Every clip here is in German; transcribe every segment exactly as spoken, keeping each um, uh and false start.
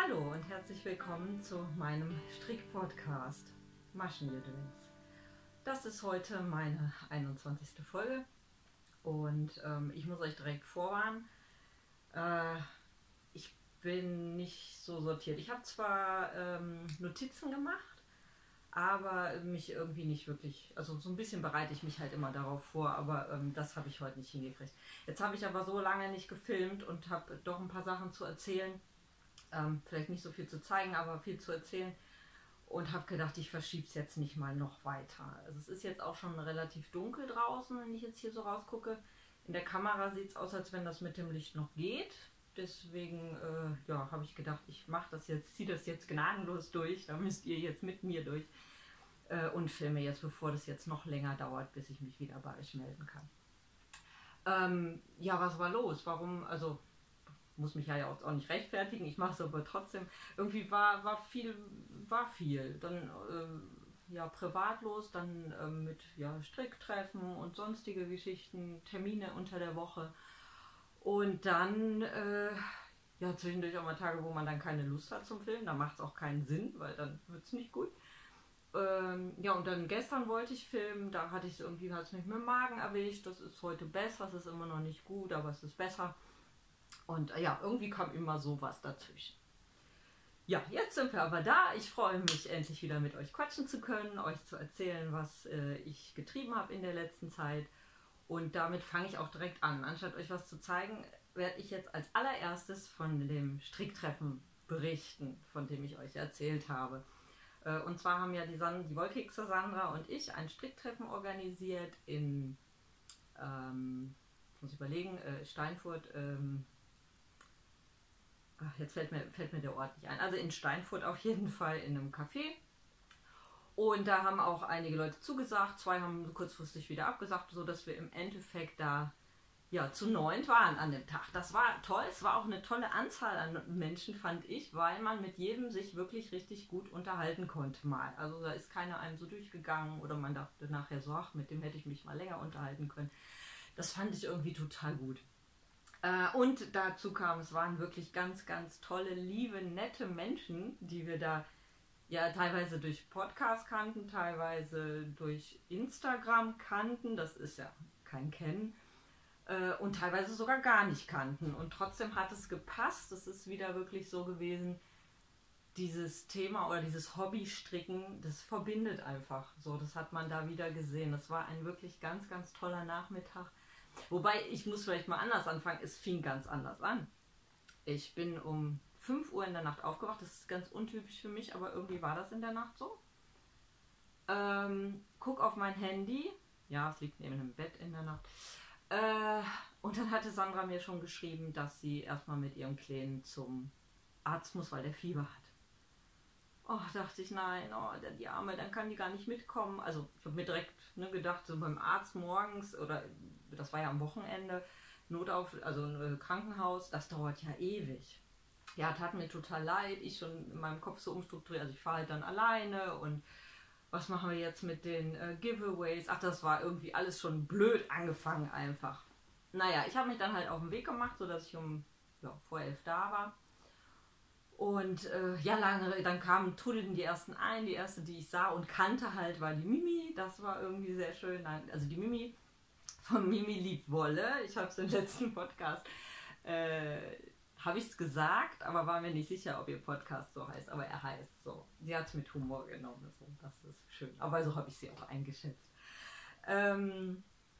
Hallo und herzlich willkommen zu meinem Strick-Podcast Maschengedöns. Das ist heute meine einundzwanzigste Folge und ähm, ich muss euch direkt vorwarnen, äh, ich bin nicht so sortiert. Ich habe zwar ähm, Notizen gemacht, aber mich irgendwie nicht wirklich, also so ein bisschen bereite ich mich halt immer darauf vor, aber ähm, das habe ich heute nicht hingekriegt. Jetzt habe ich aber so lange nicht gefilmt und habe doch ein paar Sachen zu erzählen. Ähm, vielleicht nicht so viel zu zeigen, aber viel zu erzählen. Und habe gedacht, ich verschiebe es jetzt nicht mal noch weiter. Also es ist jetzt auch schon relativ dunkel draußen, wenn ich jetzt hier so rausgucke. In der Kamera sieht es aus, als wenn das mit dem Licht noch geht. Deswegen äh, ja, habe ich gedacht, ich mache das jetzt, ziehe das jetzt gnadenlos durch. Da müsst ihr jetzt mit mir durch. Äh, und filme jetzt, bevor das jetzt noch länger dauert, bis ich mich wieder bei euch melden kann. Ähm, ja, was war los? Warum, also... muss mich ja auch nicht rechtfertigen, ich mache es aber trotzdem. Irgendwie war, war viel, war viel. Dann äh, ja, privatlos, dann äh, mit ja, Stricktreffen und sonstige Geschichten, Termine unter der Woche. Und dann äh, ja, zwischendurch auch mal Tage, wo man dann keine Lust hat zum Filmen. Da macht es auch keinen Sinn, weil dann wird es nicht gut. Ähm, ja, und dann gestern wollte ich filmen, da hatte ich es irgendwie, hat es mich mit dem Magen erwischt. Das ist heute besser, es ist immer noch nicht gut, aber es ist besser. Und äh, ja, irgendwie kam immer sowas dazwischen. Ja, jetzt sind wir aber da. Ich freue mich, endlich wieder mit euch quatschen zu können, euch zu erzählen, was äh, ich getrieben habe in der letzten Zeit. Und damit fange ich auch direkt an. Anstatt euch was zu zeigen, werde ich jetzt als allererstes von dem Stricktreffen berichten, von dem ich euch erzählt habe. Äh, und zwar haben ja die, San die Wollkekse Sandra und ich ein Stricktreffen organisiert in, ähm, muss ich überlegen, äh, Steinfurt, ähm, Ach, jetzt fällt mir, fällt mir der Ort nicht ein. Also in Steinfurt auf jeden Fall in einem Café. Und da haben auch einige Leute zugesagt. Zwei haben kurzfristig wieder abgesagt, sodass wir im Endeffekt da ja, zu neunt waren an dem Tag. Das war toll. Es war auch eine tolle Anzahl an Menschen, fand ich, weil man mit jedem sich wirklich richtig gut unterhalten konnte mal. Also da ist keiner einem so durchgegangen oder man dachte nachher so, ach, mit dem hätte ich mich mal länger unterhalten können. Das fand ich irgendwie total gut. Und dazu kam, es waren wirklich ganz, ganz tolle, liebe, nette Menschen, die wir da ja teilweise durch Podcast kannten, teilweise durch Instagram kannten, das ist ja kein Kennen, und teilweise sogar gar nicht kannten. Und trotzdem hat es gepasst, es ist wieder wirklich so gewesen, dieses Thema oder dieses Hobbystricken, das verbindet einfach so, das hat man da wieder gesehen. Das war ein wirklich ganz, ganz toller Nachmittag. Wobei, ich muss vielleicht mal anders anfangen, es fing ganz anders an. Ich bin um fünf Uhr in der Nacht aufgewacht, das ist ganz untypisch für mich, aber irgendwie war das in der Nacht so. Ähm, guck auf mein Handy, ja, es liegt neben dem Bett in der Nacht. Äh, und dann hatte Sandra mir schon geschrieben, dass sie erstmal mit ihrem Kleinen zum Arzt muss, weil der Fieber hat. Oh, dachte ich, nein, oh, die Arme, dann kann die gar nicht mitkommen. Also ich habe mir direkt ne, gedacht, so beim Arzt morgens, oder das war ja am Wochenende, Notauf, also ein Krankenhaus, das dauert ja ewig. Ja, tat mir total leid, ich schon in meinem Kopf so umstrukturiert, also ich fahre halt dann alleine und was machen wir jetzt mit den äh, Giveaways? Ach, das war irgendwie alles schon blöd angefangen einfach. Naja, ich habe mich dann halt auf den Weg gemacht, sodass ich um ja, vor elf da war. Und äh, ja, lange, dann kamen, trudelten die ersten ein. Die erste, die ich sah und kannte halt, war die Mimi. Das war irgendwie sehr schön. Nein, also die Mimi von Mimi liebt Wolle. Ich habe es im letzten Podcast, äh, habe ich es gesagt, aber war mir nicht sicher, ob ihr Podcast so heißt. Aber er heißt so. Sie hat es mit Humor genommen. So. Das ist schön. Aber so habe ich sie auch eingeschätzt. Ähm...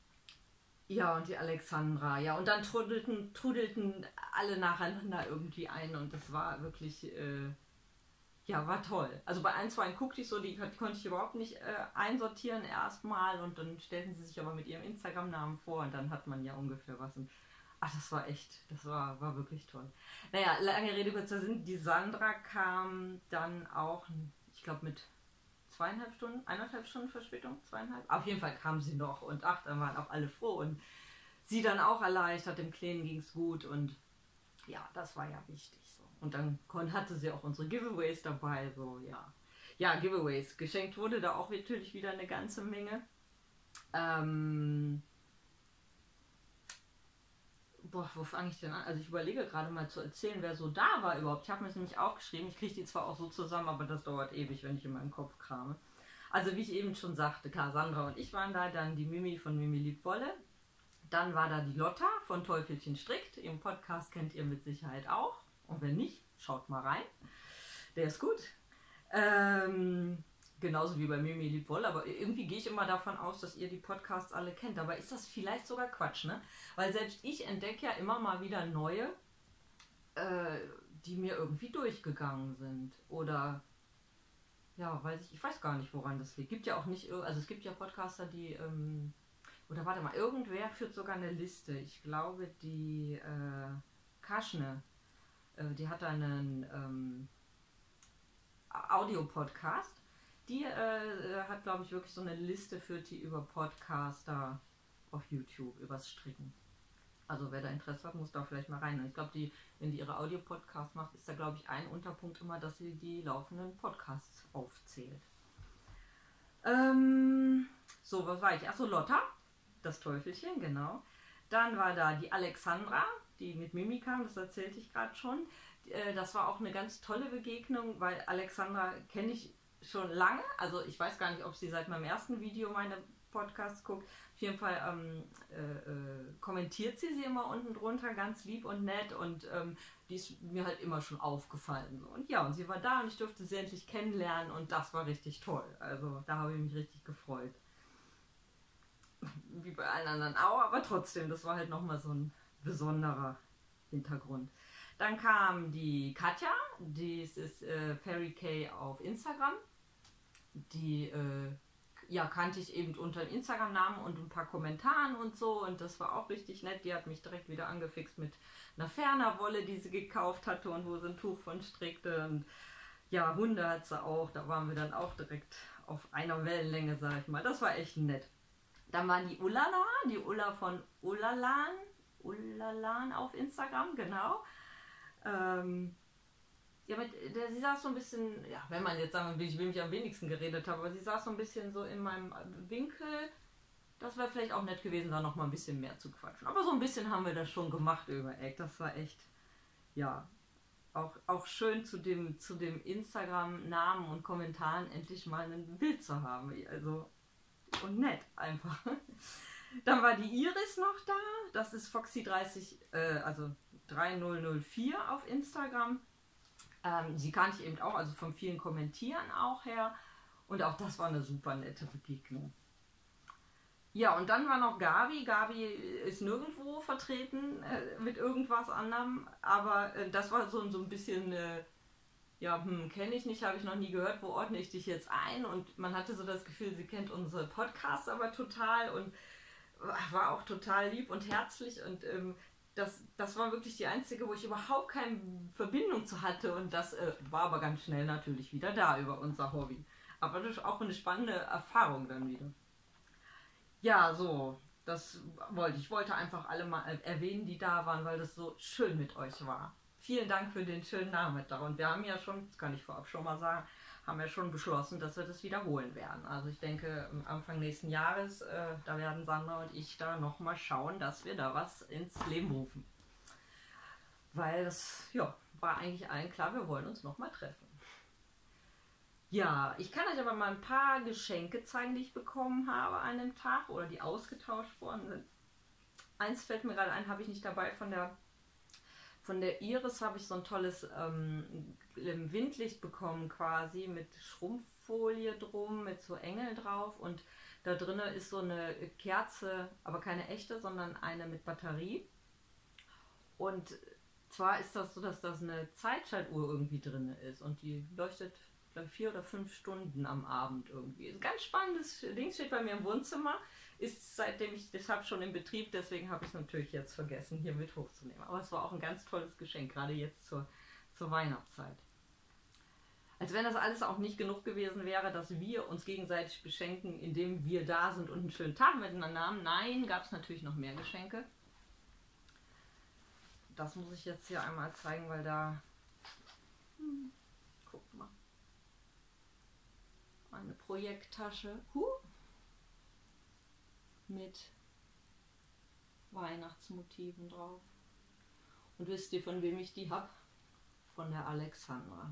Ja, und die Alexandra, ja, und dann trudelten, trudelten alle nacheinander irgendwie ein und das war wirklich, äh, ja, war toll. Also bei ein, zwei guckte ich so, die, die konnte ich überhaupt nicht äh, einsortieren erstmal und dann stellten sie sich aber mit ihrem Instagram-Namen vor und dann hat man ja ungefähr was. Und, ach, das war echt, das war, war wirklich toll. Naja, lange Rede, kurzer Sinn, die Sandra kam dann auch, ich glaube mit zweieinhalb Stunden, eineinhalb Stunden Verspätung, zweieinhalb. Auf jeden Fall kam sie noch und ach, dann waren auch alle froh und sie dann auch erleichtert, dem Kleinen ging es gut und ja, das war ja wichtig so. Und dann hatte sie auch unsere Giveaways dabei, so ja. Ja, Giveaways. Geschenkt wurde da auch natürlich wieder eine ganze Menge. Ähm, boah, wo fange ich denn an? Also ich überlege gerade mal zu erzählen, wer so da war überhaupt. Ich habe mir es nämlich aufgeschrieben. Ich kriege die zwar auch so zusammen, aber das dauert ewig, wenn ich in meinem Kopf krame. Also wie ich eben schon sagte, klar, Sandra und ich waren da, dann die Mimi von Mimi liebt Wolle. Dann war da die Lotta von Teufelchen strickt. Im Podcast kennt ihr mit Sicherheit auch. Und wenn nicht, schaut mal rein. Der ist gut. Ähm, genauso wie bei Mimi liebt Wolle. Aber irgendwie gehe ich immer davon aus, dass ihr die Podcasts alle kennt. Aber ist das vielleicht sogar Quatsch, ne? Weil selbst ich entdecke ja immer mal wieder neue, äh, die mir irgendwie durchgegangen sind. Oder, ja, weiß ich, ich weiß gar nicht, woran das liegt. Gibt ja auch nicht, also es gibt ja Podcaster, die... Ähm, Oder warte mal, irgendwer führt sogar eine Liste. Ich glaube, die äh, Kaschne, äh, die hat einen ähm, Audio-Podcast. Die äh, hat, glaube ich, wirklich so eine Liste führt die über Podcaster auf YouTube, übers Stricken. Also wer da Interesse hat, muss da vielleicht mal rein. Ich glaube, die, wenn die ihre Audio-Podcasts macht, ist da, glaube ich, ein Unterpunkt immer, dass sie die laufenden Podcasts aufzählt. Ähm, so, was war ich? Achso, Lotta. Das Teufelchen, genau. Dann war da die Alexandra, die mit Mimi kam, das erzählte ich gerade schon. Das war auch eine ganz tolle Begegnung, weil Alexandra kenne ich schon lange. Also ich weiß gar nicht, ob sie seit meinem ersten Video meine Podcasts guckt. Auf jeden Fall ähm, äh, äh, kommentiert sie sie immer unten drunter, ganz lieb und nett. Und ähm, die ist mir halt immer schon aufgefallen. Und ja, und sie war da und ich durfte sie endlich kennenlernen und das war richtig toll. Also da habe ich mich richtig gefreut. Wie bei allen anderen auch, aber trotzdem, das war halt nochmal so ein besonderer Hintergrund. Dann kam die Katja, die ist äh, Fairy K auf Instagram. Die äh, ja, kannte ich eben unter dem Instagram-Namen und ein paar Kommentaren und so und das war auch richtig nett. Die hat mich direkt wieder angefixt mit einer Ferner-Wolle, die sie gekauft hatte und wo sie ein Tuch von strickte und ja, Hunde hat sie auch, da waren wir dann auch direkt auf einer Wellenlänge, sag ich mal. Das war echt nett. Dann waren die Ulala, die Ulla von Ulalan, Ulalan auf Instagram, genau. Ähm, ja, mit, der, sie saß so ein bisschen, ja, wenn man jetzt sagen will, ich will mich am wenigsten geredet habe, aber sie saß so ein bisschen so in meinem Winkel. Das wäre vielleicht auch nett gewesen, da noch mal ein bisschen mehr zu quatschen. Aber so ein bisschen haben wir das schon gemacht über Eck. Das war echt, ja, auch, auch schön zu dem, zu dem Instagram-Namen und Kommentaren endlich mal ein Bild zu haben. Also, und nett einfach. Dann war die Iris noch da. Das ist Foxy dreißig, äh, also drei null null vier auf Instagram. Ähm, sie kannte ich eben auch, also von vielen Kommentieren auch her. Und auch das war eine super nette Begegnung. Ja, und dann war noch Gabi. Gabi ist nirgendwo vertreten äh, mit irgendwas anderem. Aber äh, das war so, so ein bisschen... Äh, ja, hm, kenne ich nicht, habe ich noch nie gehört, wo ordne ich dich jetzt ein? Und man hatte so das Gefühl, sie kennt unsere Podcasts aber total und war auch total lieb und herzlich und ähm, das, das war wirklich die einzige, wo ich überhaupt keine Verbindung zu hatte und das äh, war aber ganz schnell natürlich wieder da über unser Hobby. Aber das ist auch eine spannende Erfahrung dann wieder. Ja, so, das wollte ich. Ich wollte einfach alle mal erwähnen, die da waren, weil das so schön mit euch war. Vielen Dank für den schönen Nachmittag. Und wir haben ja schon, das kann ich vorab schon mal sagen, haben ja schon beschlossen, dass wir das wiederholen werden. Also ich denke, Anfang nächsten Jahres, äh, da werden Sandra und ich da nochmal schauen, dass wir da was ins Leben rufen. Weil das, ja, war eigentlich allen klar, wir wollen uns nochmal treffen. Ja, ich kann euch aber mal ein paar Geschenke zeigen, die ich bekommen habe an dem Tag oder die ausgetauscht worden sind. Eins fällt mir gerade ein, habe ich nicht dabei von der Von der Iris habe ich so ein tolles ähm, Windlicht bekommen quasi mit Schrumpffolie drum, mit so Engeln drauf und da drinnen ist so eine Kerze, aber keine echte, sondern eine mit Batterie. Und zwar ist das so, dass das eine Zeitschaltuhr irgendwie drin ist und die leuchtet glaube vier oder fünf Stunden am Abend irgendwie. Ein ganz spannendes Ding, steht bei mir im Wohnzimmer. Ist seitdem ich das habe schon in Betrieb, deswegen habe ich es natürlich jetzt vergessen, hier mit hochzunehmen. Aber es war auch ein ganz tolles Geschenk, gerade jetzt zur, zur Weihnachtszeit. Als wenn das alles auch nicht genug gewesen wäre, dass wir uns gegenseitig beschenken, indem wir da sind und einen schönen Tag miteinander haben. Nein, gab es natürlich noch mehr Geschenke. Das muss ich jetzt hier einmal zeigen, weil da... Hm, guck mal. Eine Projekttasche. Huh. Mit Weihnachtsmotiven drauf. Und wisst ihr, von wem ich die habe? Von der Alexandra.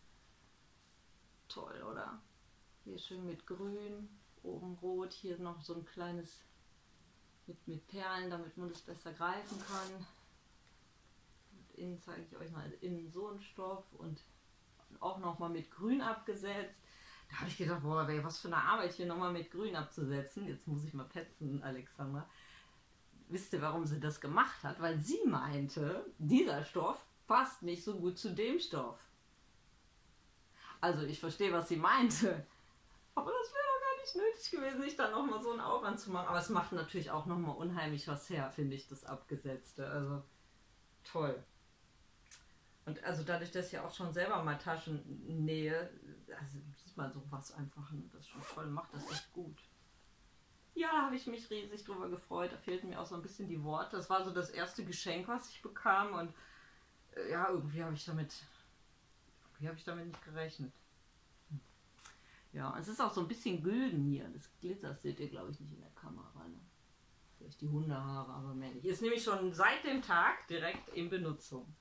Toll, oder? Hier schön mit grün, oben rot, hier noch so ein kleines mit, mit Perlen, damit man das besser greifen kann. Und innen zeige ich euch mal innen so einen Stoff und auch nochmal mit grün abgesetzt. Da habe ich gedacht, boah, ey, was für eine Arbeit hier nochmal mit grün abzusetzen. Jetzt muss ich mal petzen, Alexandra. Wisst ihr, warum sie das gemacht hat? Weil sie meinte, dieser Stoff passt nicht so gut zu dem Stoff. Also ich verstehe, was sie meinte. Aber das wäre doch gar nicht nötig gewesen, sich dann nochmal so einen Aufwand zu machen. Aber es macht natürlich auch nochmal unheimlich was her, finde ich, das Abgesetzte. Also toll. Und also dadurch, dass ich ja auch schon selber mal Taschen nähe, also sieht man sowas einfach, ne? Das ist schon toll, macht das echt gut. Ja, da habe ich mich riesig drüber gefreut. Da fehlten mir auch so ein bisschen die Worte. Das war so das erste Geschenk, was ich bekam. Und äh, ja, irgendwie habe ich damit, irgendwie habe ich damit nicht gerechnet. Hm. Ja, es ist auch so ein bisschen gülden hier. Das Glitzer seht ihr, glaube ich, nicht in der Kamera. Ne? Vielleicht die Hundehaare, aber mehr nicht. Ist nämlich schon seit dem Tag direkt in Benutzung.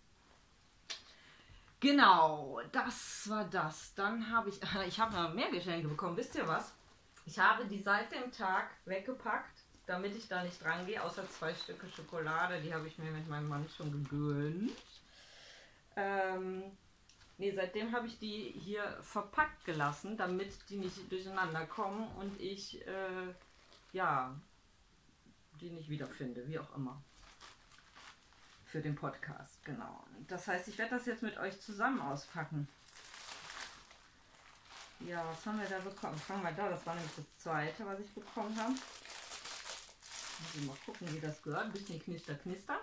Genau, das war das. Dann habe ich, ich habe noch mehr Geschenke bekommen. Wisst ihr was? Ich habe die seit dem Tag weggepackt, damit ich da nicht dran gehe, außer zwei Stücke Schokolade. Die habe ich mir mit meinem Mann schon gegönnt. Ähm, nee, seitdem habe ich die hier verpackt gelassen, damit die nicht durcheinander kommen und ich, äh, ja, die nicht wiederfinde, wie auch immer. Für den Podcast, genau. Das heißt, ich werde das jetzt mit euch zusammen auspacken. Ja, was haben wir da bekommen? Fangen wir da, das war nämlich das zweite, was ich bekommen habe. Muss ich mal gucken, wie das gehört. Ein bisschen knister, knister.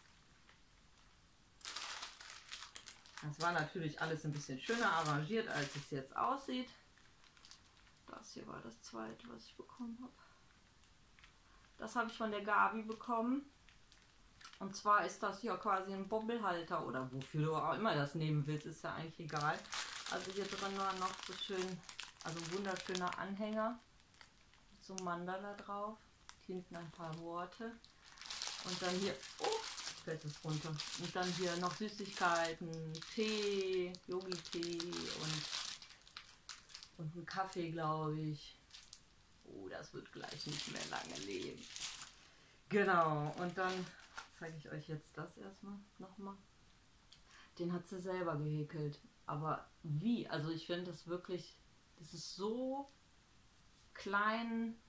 Das war natürlich alles ein bisschen schöner arrangiert, als es jetzt aussieht. Das hier war das zweite, was ich bekommen habe. Das habe ich von der Gabi bekommen. Und zwar ist das ja quasi ein Bobbelhalter oder wofür du auch immer das nehmen willst, ist ja eigentlich egal. Also hier drin war noch so schön, also ein wunderschöner Anhänger mit so einem Mandala drauf. Hinten ein paar Worte. Und dann hier, oh, fällt es runter. Und dann hier noch Süßigkeiten, Tee, Yogi-Tee und, und einen Kaffee, glaube ich. Oh, das wird gleich nicht mehr lange leben. Genau, und dann zeige ich euch jetzt das erstmal nochmal. Den hat sie selber gehäkelt. Aber wie? Also ich finde das wirklich, das ist so klein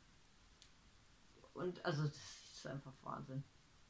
und also das ist einfach Wahnsinn.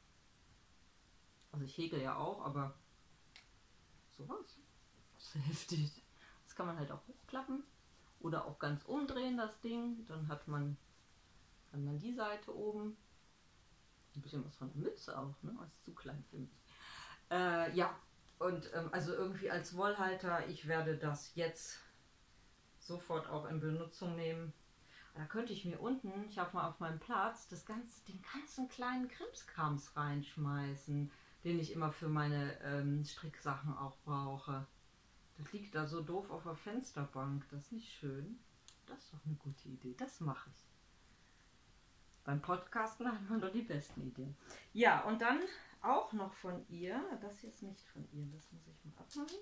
Also ich häkel ja auch, aber sowas ist heftig. Das kann man halt auch hochklappen oder auch ganz umdrehen, das Ding. Dann hat man, hat man die Seite oben. Ein bisschen was von der Mütze auch, ne? Das ist zu klein für mich. Äh, ja, und ähm, also irgendwie als Wollhalter, ich werde das jetzt sofort auch in Benutzung nehmen. Da könnte ich mir unten, ich habe mal auf meinem Platz, das ganze, den ganzen kleinen Krimskrams reinschmeißen, den ich immer für meine ähm, Stricksachen auch brauche. Das liegt da so doof auf der Fensterbank, das ist nicht schön. Das ist doch eine gute Idee, das mache ich. Beim Podcasten hat man doch die besten Ideen. Ja, und dann auch noch von ihr, das hier ist nicht von ihr, das muss ich mal abmachen,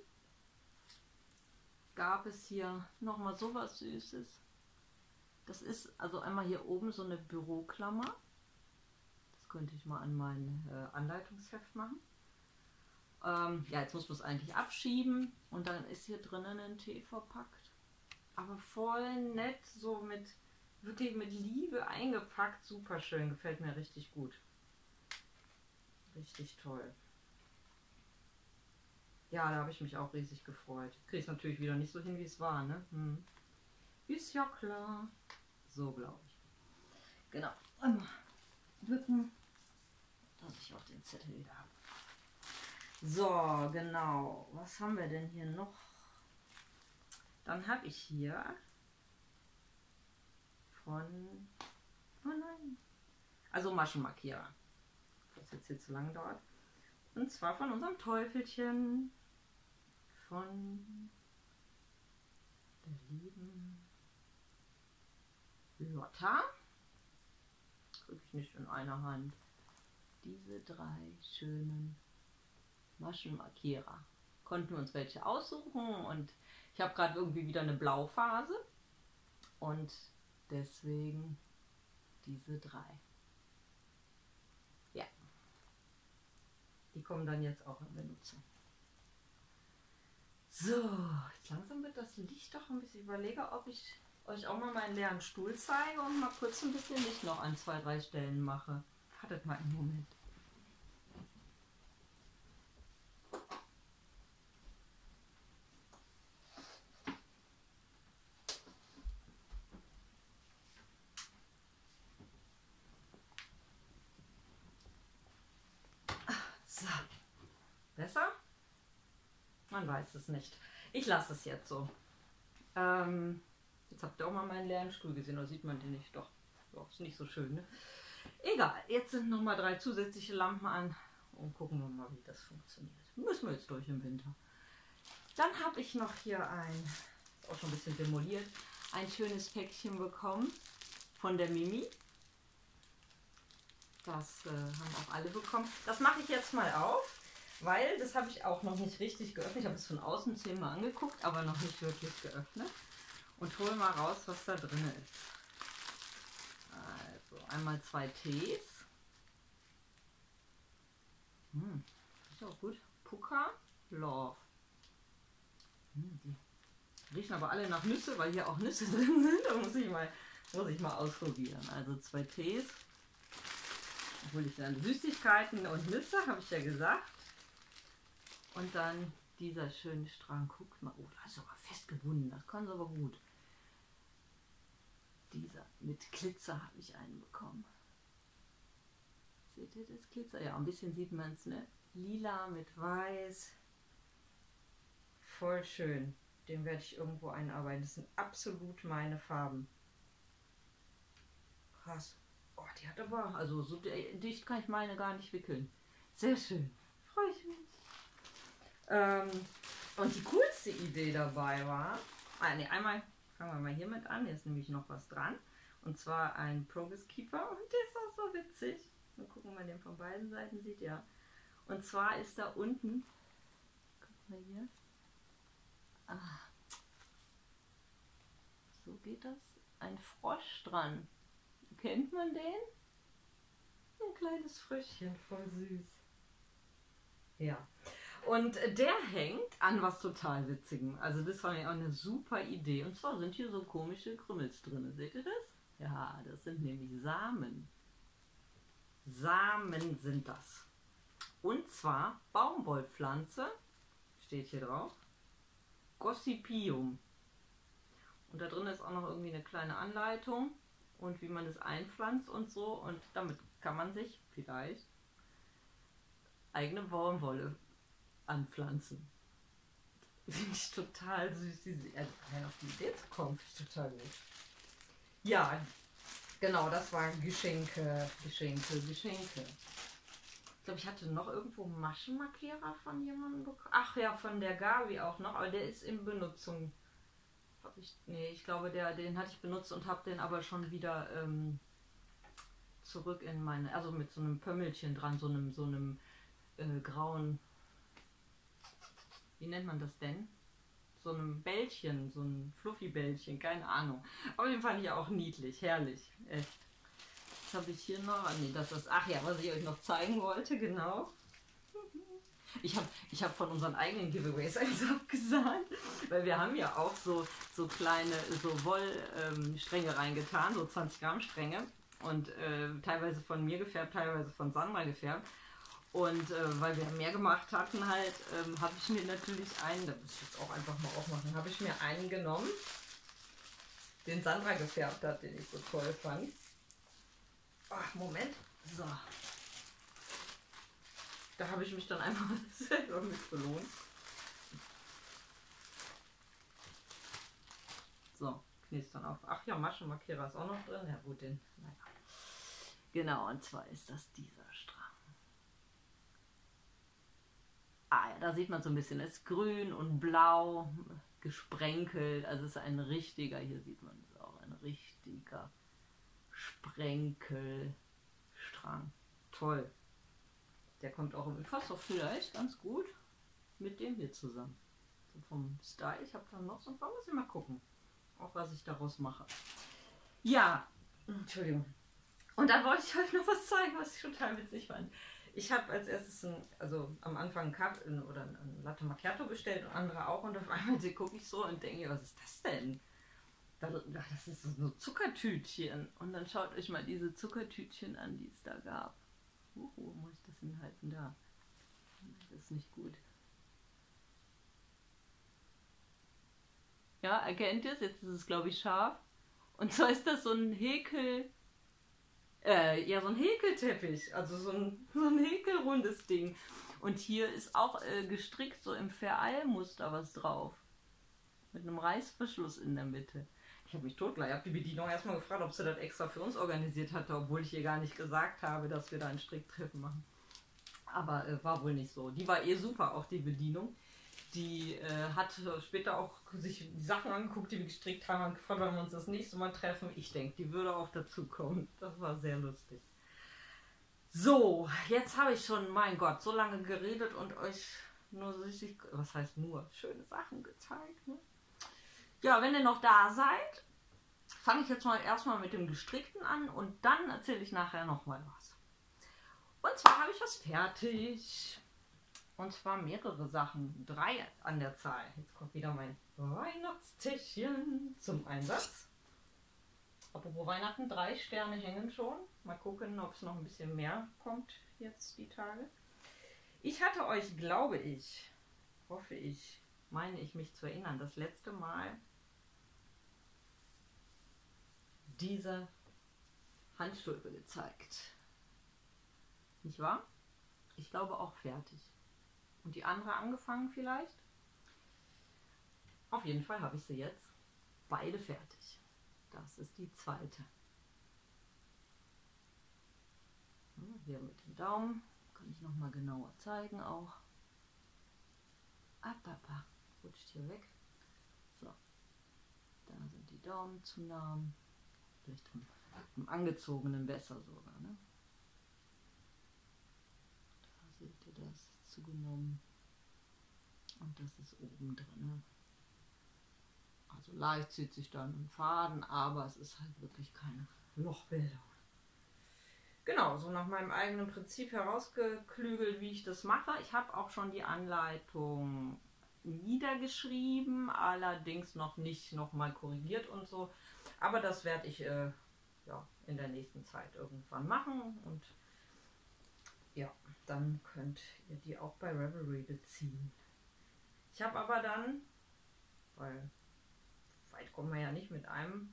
gab es hier nochmal sowas Süßes. Das ist also einmal hier oben so eine Büroklammer. Das könnte ich mal an mein äh, Anleitungsheft machen. Ähm, ja, jetzt muss man es eigentlich abschieben und dann ist hier drinnen ein Tee verpackt. Aber voll nett, so mit wirklich mit Liebe eingepackt. Super schön, gefällt mir richtig gut. Richtig toll. Ja, da habe ich mich auch riesig gefreut. Kriege es natürlich wieder nicht so hin, wie es war, ne? Hm. Ist ja klar. So, glaube ich. Genau. Einmal drücken, dass ich auch den Zettel wieder habe. So, genau. Was haben wir denn hier noch? Dann habe ich hier von... Oh nein. Also Maschenmarkierer. Das jetzt hier zu lang dauert. Und zwar von unserem Teufelchen. Von der lieben Lotta. Drücke ich nicht in einer Hand. Diese drei schönen Maschenmarkierer. Konnten wir uns welche aussuchen und ich habe gerade irgendwie wieder eine Blauphase und deswegen diese drei. Ja, die kommen dann jetzt auch in Benutzung. So, jetzt langsam wird das Licht doch ein bisschen. Ich überlege, ob ich euch auch mal meinen leeren Stuhl zeige und mal kurz ein bisschen Licht noch an zwei, drei Stellen mache. Wartet mal einen Moment. So, besser? Man weiß es nicht. Ich lasse es jetzt so. Ähm, jetzt habt ihr auch mal meinen leeren Stuhl gesehen, oder sieht man den nicht? Doch, doch ist nicht so schön, ne? Egal, jetzt sind noch mal drei zusätzliche Lampen an und gucken wir mal, wie das funktioniert. Müssen wir jetzt durch im Winter. Dann habe ich noch hier ein, ist auch schon ein bisschen demoliert, ein schönes Päckchen bekommen von der Mimi. Das äh, haben auch alle bekommen. Das mache ich jetzt mal auf, weil das habe ich auch noch nicht richtig geöffnet. Ich habe es von außen zehnmal angeguckt, aber noch nicht wirklich geöffnet. Und hole mal raus, was da drin ist. Also einmal zwei Tees. Hm, ist auch gut. Puka Love. Hm, die riechen aber alle nach Nüsse, weil hier auch Nüsse drin sind. Da muss ich mal, muss ich mal ausprobieren. Also zwei Tees. Hole ich dann Süßigkeiten und Nüsse, habe ich ja gesagt. Und dann dieser schöne Strang. Guckt mal, oh, da ist sogar festgebunden. Das kann aber gut. Dieser mit Glitzer habe ich einen bekommen. Seht ihr das Glitzer? Ja, ein bisschen sieht man es, ne? Lila mit Weiß. Voll schön. Den werde ich irgendwo einarbeiten. Das sind absolut meine Farben. Krass. Oh, die hat aber, also so dicht kann ich meine gar nicht wickeln. Sehr schön. Freue ich mich. Ähm, und die coolste Idee dabei war, ah, nee, einmal fangen wir mal hiermit an. Hier ist nämlich noch was dran. Und zwar ein Progress Keeper. Und der ist auch so witzig. Mal gucken, ob man den von beiden Seiten sieht. Ja. Und zwar ist da unten, guck mal hier. Ah, so geht das. Ein Frosch dran. Kennt man den? Ein kleines Fröschchen, voll süß. Ja. Und der hängt an was total Witzigem. Also das war ja auch eine super Idee. Und zwar sind hier so komische Krümmels drin. Seht ihr das? Ja, das sind nämlich Samen. Samen sind das. Und zwar Baumwollpflanze, steht hier drauf, Gossypium. Und da drin ist auch noch irgendwie eine kleine Anleitung und wie man es einpflanzt und so. Und damit kann man sich vielleicht eigene Baumwolle anpflanzen. Finde ich total süß. Diese, also auf die Idee zu kommen, finde ich total gut. Ja, genau, das waren Geschenke, Geschenke, Geschenke. Ich glaube, ich hatte noch irgendwo einen Maschenmarkierer von jemandem bekommen. Ach ja, von der Gabi auch noch, aber der ist in Benutzung. Hab ich, nee, ich glaube, der, den hatte ich benutzt und habe den aber schon wieder ähm, zurück in meine, also mit so einem Pömmelchen dran, so einem, so einem äh, grauen, wie nennt man das denn? So einem Bällchen, so ein Fluffy-Bällchen, keine Ahnung. Aber den fand ich auch niedlich, herrlich, echt. Was habe ich hier noch? Ah, nee, das ist, ach ja, was ich euch noch zeigen wollte, genau. Ich habe ich hab von unseren eigenen Giveaways eins abgesahnt, weil wir haben ja auch so, so kleine so Wollstränge ähm, reingetan, so zwanzig Gramm Stränge und äh, teilweise von mir gefärbt, teilweise von Sandra gefärbt. Und äh, weil wir mehr gemacht hatten halt, ähm, habe ich mir natürlich einen, das muss ich jetzt auch einfach mal aufmachen, habe ich mir einen genommen, den Sandra gefärbt hat, den ich so toll fand. Ach, Moment. So. Da habe ich mich dann einfach selber mit belohnt. So, knistern auf. Ach ja, Maschenmarkierer ist auch noch drin. Ja gut, den, naja. Genau, und zwar ist das dieser Strang. Ah ja, da sieht man so ein bisschen, es ist grün und blau gesprenkelt. Also es ist ein richtiger, hier sieht man es auch, ein richtiger Sprenkelstrang. Toll. Der kommt auch im Fasshof vielleicht ganz gut mit dem hier zusammen. So vom Style. Ich habe dann noch so ein paar, muss ich mal gucken. Auch was ich daraus mache. Ja, Entschuldigung. Und dann wollte ich euch noch was zeigen, was ich total witzig fand. Ich habe als erstes, ein, also am Anfang einen Kaffee oder ein Latte Macchiato bestellt und andere auch. Und auf einmal gucke ich so und denke, was ist das denn? Das ist so Zuckertütchen. Und dann schaut euch mal diese Zuckertütchen an, die es da gab. Uh, wo muss ich das hinhalten? Da. Das ist nicht gut. Ja, erkennt ihr es? Jetzt ist es, glaube ich, scharf. Und zwar ist das so ein Häkel... Äh, ja, so ein Häkelteppich. Also so ein, so ein häkelrundes Ding. Und hier ist auch äh, gestrickt so im Vereilmuster was drauf. Mit einem Reißverschluss in der Mitte. Ich habe mich totgelacht. Ich habe die Bedienung erstmal gefragt, ob sie das extra für uns organisiert hatte, obwohl ich ihr gar nicht gesagt habe, dass wir da ein Stricktreffen machen. Aber äh, war wohl nicht so. Die war eh super, auch die Bedienung. Die äh, hat später auch sich die Sachen angeguckt, die wir gestrickt haben, und gefragt, wann wir uns das nächste Mal treffen. Ich denke, die würde auch dazu kommen. Das war sehr lustig. So, jetzt habe ich schon, mein Gott, so lange geredet und euch nur richtig, was heißt nur, schöne Sachen gezeigt. Ne? Ja, wenn ihr noch da seid, fange ich jetzt mal erstmal mit dem Gestrickten an und dann erzähle ich nachher nochmal was. Und zwar habe ich was fertig. Und zwar mehrere Sachen, drei an der Zahl. Jetzt kommt wieder mein Weihnachtstäschchen zum Einsatz. Apropos Weihnachten, drei Sterne hängen schon. Mal gucken, ob es noch ein bisschen mehr kommt jetzt die Tage. Ich hatte euch, glaube ich, hoffe ich, meine ich mich zu erinnern, das letzte Mal diese Handstulpe gezeigt. Nicht wahr? Ich glaube auch fertig. Und die andere angefangen vielleicht. Auf jeden Fall habe ich sie jetzt beide fertig. Das ist die zweite. Hier mit dem Daumen kann ich noch mal genauer zeigen auch. Apapa, rutscht hier weg. So, da sind die Daumenzunahmen. Vielleicht im, im angezogenen besser sogar. Ne? Da seht ihr das. Zugenommen und das ist oben drin. Also leicht zieht sich dann ein Faden, aber es ist halt wirklich keine Lochbildung. Genau, so nach meinem eigenen Prinzip herausgeklügelt, wie ich das mache. Ich habe auch schon die Anleitung niedergeschrieben, allerdings noch nicht nochmal korrigiert und so. Aber das werde ich äh, ja, in der nächsten Zeit irgendwann machen und ja, dann könnt ihr die auch bei Ravelry beziehen. Ich habe aber dann, weil weit kommen wir ja nicht mit einem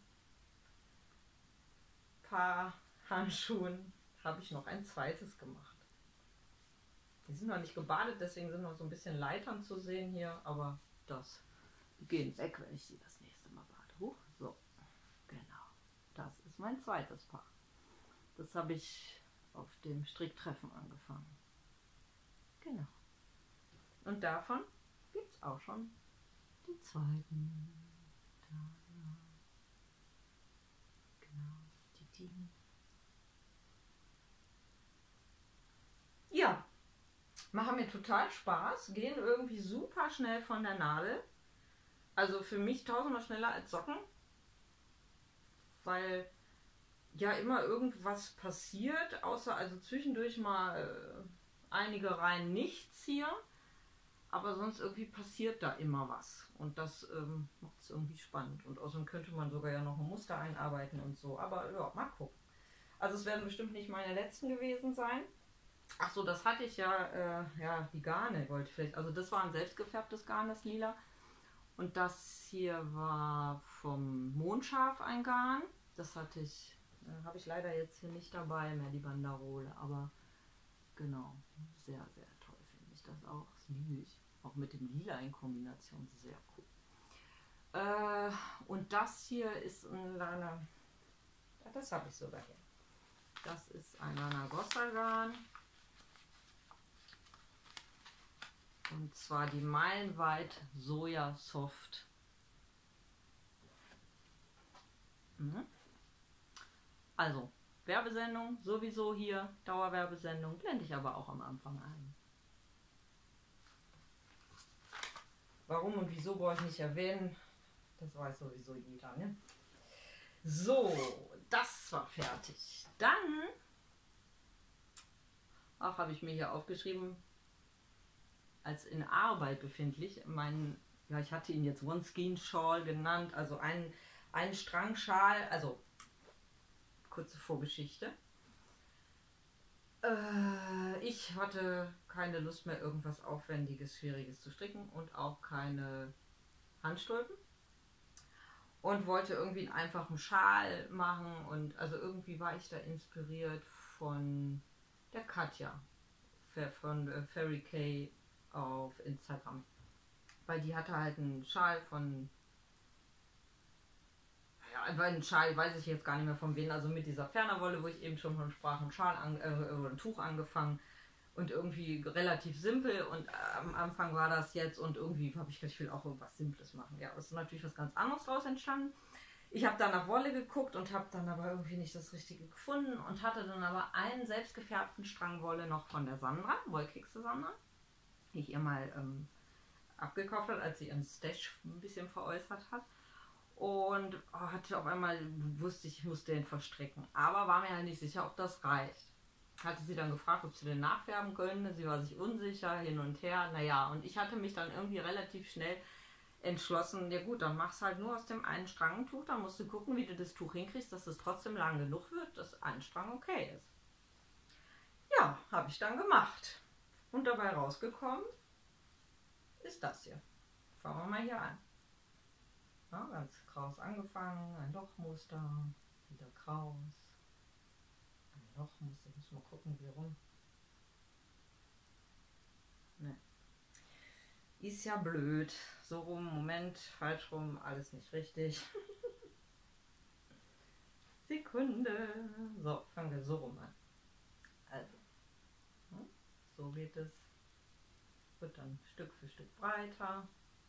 Paar Handschuhen, habe ich noch ein zweites gemacht. Die sind noch nicht gebadet, deswegen sind noch so ein bisschen Leitern zu sehen hier, aber das gehen weg, wenn ich sie das nächste Mal bade. Huch, so, genau. Das ist mein zweites Paar. Das habe ich auf dem Stricktreffen angefangen. Genau. Und davon gibt es auch schon den zweiten. Da, ja. Genau, die Dieben. Ja, machen mir total Spaß, gehen irgendwie super schnell von der Nadel. Also für mich tausendmal schneller als Socken, weil ja immer irgendwas passiert, außer also zwischendurch mal äh, einige Reihen nichts hier, aber sonst irgendwie passiert da immer was und das ähm, macht es irgendwie spannend und außerdem könnte man sogar ja noch ein Muster einarbeiten und so, aber ja, mal gucken. Also es werden bestimmt nicht meine letzten gewesen sein. Ach so, das hatte ich ja, äh, ja, die Garne wollte ich vielleicht, also das war ein selbstgefärbtes Garn, das Lila und das hier war vom Mondschaf ein Garn, das hatte ich Äh, habe ich leider jetzt hier nicht dabei mehr, die Banderole, aber genau, sehr, sehr toll finde ich das auch. Das liebe ich. Auch mit dem Lila in Kombination, sehr cool. Äh, und das hier ist ein Lana, das habe ich sogar hier. Das ist ein Lana Gossa Garn. Und zwar die Meilenweit Soja Soft. Mhm. Also, Werbesendung, sowieso hier, Dauerwerbesendung, blende ich aber auch am Anfang ein. Warum und wieso brauche ich nicht erwähnen, das weiß sowieso jeder, ne? So, das war fertig. Dann, ach, habe ich mir hier aufgeschrieben, als in Arbeit befindlich, mein, ja, ich hatte ihn jetzt One-Skein-Shawl genannt, also ein, ein Strangschal, also kurze Vorgeschichte. Äh, ich hatte keine Lust mehr, irgendwas Aufwendiges, Schwieriges zu stricken und auch keine Handstulpen. Und wollte irgendwie einen einfachen Schal machen und also irgendwie war ich da inspiriert von der Katja von äh, Fairy Kay auf Instagram. Weil die hatte halt einen Schal von, ja, einfach einen Schal, weiß ich jetzt gar nicht mehr von wem, also mit dieser Fernerwolle, wo ich eben schon von sprach, ein Schal, an, äh, ein Tuch angefangen und irgendwie relativ simpel und äh, am Anfang war das jetzt und irgendwie habe ich gedacht, ich will auch irgendwas Simples machen. Ja, es ist natürlich was ganz anderes daraus entstanden. Ich habe dann nach Wolle geguckt und habe dann aber irgendwie nicht das Richtige gefunden und hatte dann aber einen selbstgefärbten Strang Wolle noch von der Sandra, Wollkekse Sandra, die ich ihr mal ähm, abgekauft hat, als sie ihren Stash ein bisschen veräußert hat. Und oh, hatte auf einmal, wusste ich, ich muss den verstricken. Aber war mir halt nicht sicher, ob das reicht. Hatte sie dann gefragt, ob sie den nachfärben können. Sie war sich unsicher, hin und her. Naja, und ich hatte mich dann irgendwie relativ schnell entschlossen, ja gut, dann mach's halt nur aus dem einen Strang ein Tuch. Dann musst du gucken, wie du das Tuch hinkriegst, dass es trotzdem lang genug wird, dass ein Strang okay ist. Ja, habe ich dann gemacht. Und dabei rausgekommen ist das hier. Fangen wir mal hier an. Ja, ganz kraus angefangen, ein Lochmuster, wieder kraus, ein Lochmuster, ich muss mal gucken, wie rum. Ne. Ist ja blöd. So rum, Moment, falsch rum, alles nicht richtig. Sekunde. So, fangen wir so rum an. Also, so geht es. Wird dann Stück für Stück breiter.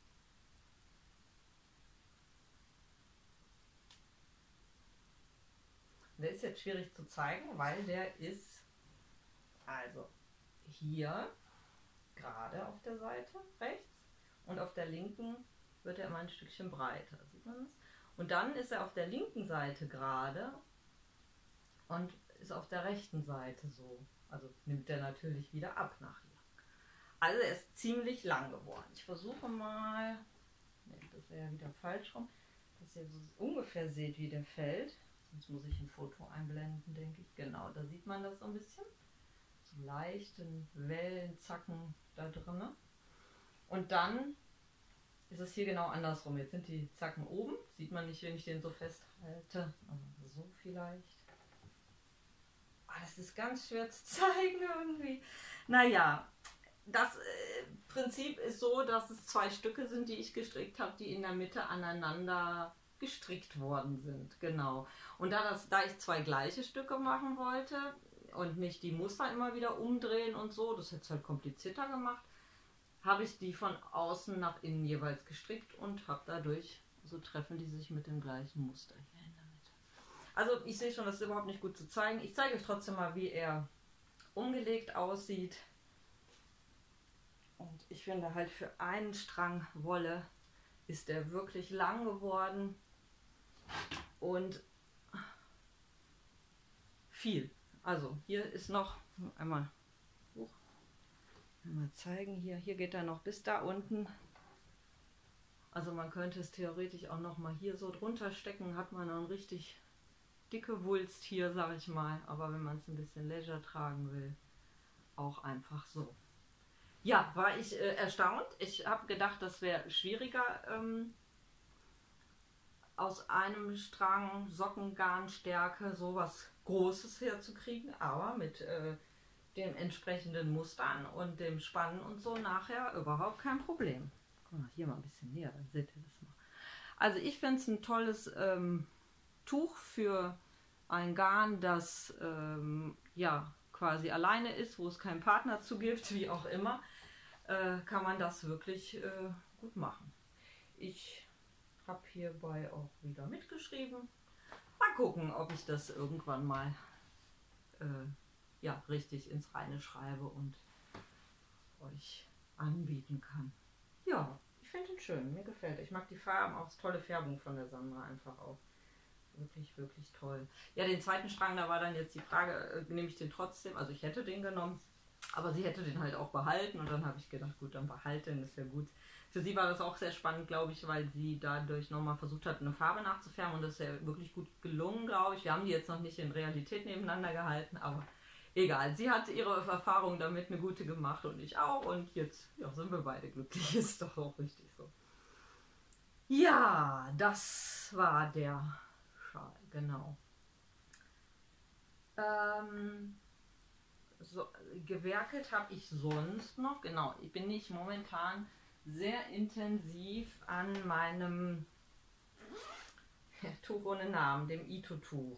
Der ist jetzt schwierig zu zeigen, weil der ist also hier gerade auf der Seite rechts und auf der linken wird er immer ein Stückchen breiter, sieht man das? Und dann ist er auf der linken Seite gerade und ist auf der rechten Seite so, also nimmt er natürlich wieder ab nach hier. Also er ist ziemlich lang geworden. Ich versuche mal, ne, das wäre ja wieder falsch rum, dass ihr so ungefähr seht, wie der fällt. Sonst muss ich ein Foto einblenden, denke ich. Genau, da sieht man das so ein bisschen. So leichten Wellenzacken da drin. Und dann ist es hier genau andersrum. Jetzt sind die Zacken oben. Sieht man nicht, wenn ich den so festhalte. Aber so vielleicht. Ah, das ist ganz schwer zu zeigen irgendwie. Naja, das äh, Prinzip ist so, dass es zwei Stücke sind, die ich gestrickt habe, die in der Mitte aneinander gestrickt worden sind, genau. Und da, das, da ich zwei gleiche Stücke machen wollte und nicht die Muster immer wieder umdrehen und so, das hätte es halt komplizierter gemacht, habe ich die von außen nach innen jeweils gestrickt und habe dadurch, so treffen die sich mit dem gleichen Muster hier in der Mitte. Also ich sehe schon, das ist überhaupt nicht gut zu zeigen. Ich zeige euch trotzdem mal, wie er umgelegt aussieht. Und ich finde halt für einen Strang Wolle ist der wirklich lang geworden. Und viel. Also hier ist noch einmal, uh, einmal zeigen hier. Hier geht er noch bis da unten. Also man könnte es theoretisch auch noch mal hier so drunter stecken. Hat man dann richtig dicke Wulst hier, sage ich mal. Aber wenn man es ein bisschen leger tragen will, auch einfach so. Ja, war ich äh, erstaunt. Ich habe gedacht, das wäre schwieriger. Ähm, aus einem Strang Sockengarnstärke sowas Großes herzukriegen, aber mit äh, den entsprechenden Mustern und dem Spannen und so nachher überhaupt kein Problem. Guck mal, hier mal ein bisschen näher, dann seht ihr das mal. Also ich finde es ein tolles ähm, Tuch für ein Garn, das ähm, ja quasi alleine ist, wo es keinen Partner zu gibt, wie auch immer, äh, kann man das wirklich äh, gut machen. Ich habe hierbei auch wieder mitgeschrieben. Mal gucken, ob ich das irgendwann mal äh, ja, richtig ins Reine schreibe und euch anbieten kann. Ja, ich finde ihn schön, mir gefällt. Ich mag die Farben, auch tolle Färbung von der Sandra einfach auch. Wirklich, wirklich toll. Ja, den zweiten Strang, da war dann jetzt die Frage, äh, nehme ich den trotzdem? Also ich hätte den genommen, aber sie hätte den halt auch behalten und dann habe ich gedacht, gut, dann behalten, das wäre gut. Für sie war das auch sehr spannend, glaube ich, weil sie dadurch nochmal versucht hat, eine Farbe nachzufärben und das ist ja wirklich gut gelungen, glaube ich. Wir haben die jetzt noch nicht in Realität nebeneinander gehalten, aber egal. Sie hat ihre Erfahrung damit eine gute gemacht und ich auch und jetzt ja, sind wir beide glücklich, ist doch auch richtig so. Ja, das war der Schal, genau. Ähm, so, gewerkelt habe ich sonst noch, genau, ich bin nicht momentan sehr intensiv an meinem ja, Tuch ohne Namen, dem Ito-Tuch.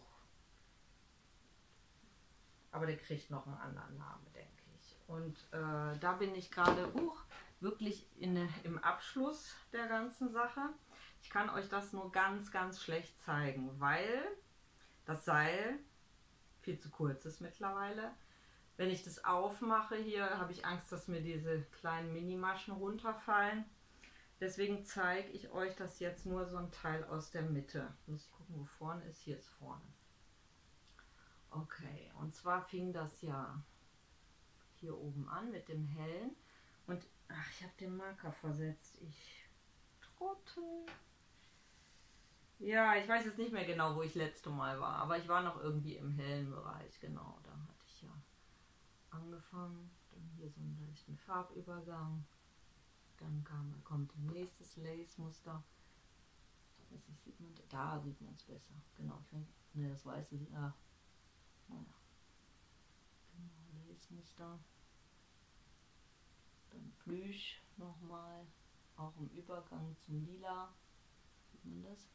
Aber der kriegt noch einen anderen Namen, denke ich. Und äh, da bin ich gerade uh, wirklich in, im Abschluss der ganzen Sache. Ich kann euch das nur ganz, ganz schlecht zeigen, weil das Seil viel zu kurz ist mittlerweile. Wenn ich das aufmache hier, habe ich Angst, dass mir diese kleinen Minimaschen runterfallen. Deswegen zeige ich euch das jetzt nur so ein Teil aus der Mitte. Muss ich gucken, wo vorne ist. Hier ist vorne. Okay, und zwar fing das ja hier oben an mit dem hellen. Und ach, ich habe den Marker versetzt. Ich Trottel. Ja, ich weiß jetzt nicht mehr genau, wo ich letzte Mal war, aber ich war noch irgendwie im hellen Bereich. Genau, da hatte ich ja angefangen. Dann hier so einen leichten Farbübergang. Dann kam, kommt ein nächstes Lace-Muster. Weiß nicht, sieht man, da sieht man es besser. Genau, ich finde, ne, das weiße, ja. Naja. Genau, Lace-Muster. Dann Plüsch nochmal, auch im Übergang zum Lila. Sieht man das?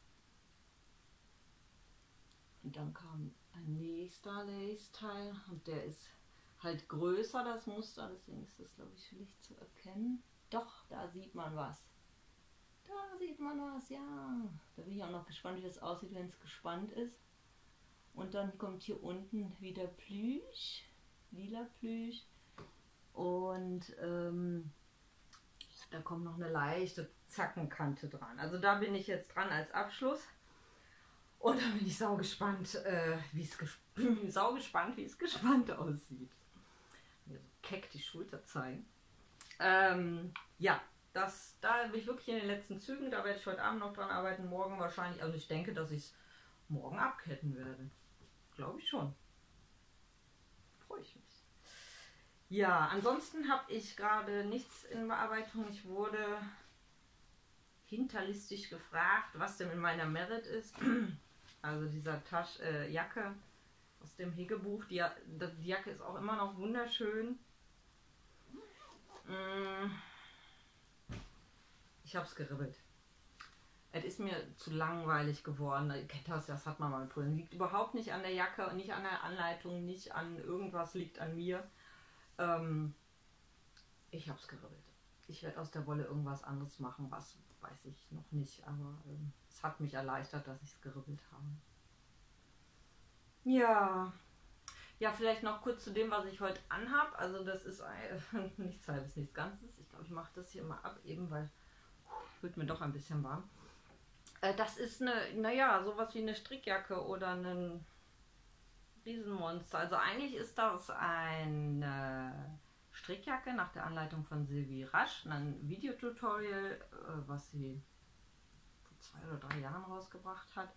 Und dann kam ein nächster Lace-Teil und der ist halt größer, das Muster, deswegen ist das, glaube ich, schlecht zu erkennen. Doch, da sieht man was. Da sieht man was, ja. Da bin ich auch noch gespannt, wie das aussieht, wenn es gespannt ist. Und dann kommt hier unten wieder Plüsch, lila Plüsch. Und ähm, da kommt noch eine leichte Zackenkante dran. Also da bin ich jetzt dran als Abschluss. Und da bin ich sau gespannt, äh, wie es gesp sau gespannt, wie es gespannt aussieht. Mir so keck die Schulter zeigen. Ähm, ja, das, da bin ich wirklich in den letzten Zügen. Da werde ich heute Abend noch dran arbeiten. Morgen wahrscheinlich. Also ich denke, dass ich es morgen abketten werde. Glaube ich schon. Freue ich mich. Ja, ansonsten habe ich gerade nichts in Bearbeitung. Ich wurde hinterlistig gefragt, was denn in meiner Merit ist. Also dieser Tasch, äh, Jacke aus dem Hegebuch. Die, die Jacke ist auch immer noch wunderschön. Ich habe es geribbelt. Es ist mir zu langweilig geworden. Ihr kennt das, das hat man mal drin. Liegt überhaupt nicht an der Jacke, nicht an der Anleitung, nicht an irgendwas, liegt an mir. Ähm, ich habe es geribbelt. Ich werde aus der Wolle irgendwas anderes machen, was weiß ich noch nicht. Aber ähm, es hat mich erleichtert, dass ich es geribbelt habe. Ja. Ja, vielleicht noch kurz zu dem, was ich heute anhab. Also das ist ein, nichts halbes, nichts Ganzes. Ich glaube, ich mache das hier mal ab, eben weil uh, wird mir doch ein bisschen warm. Äh, das ist eine, naja, sowas wie eine Strickjacke oder ein Riesenmonster. Also eigentlich ist das eine Strickjacke nach der Anleitung von Sylvie Rasch. Ein Videotutorial, äh, was sie vor zwei oder drei Jahren rausgebracht hat.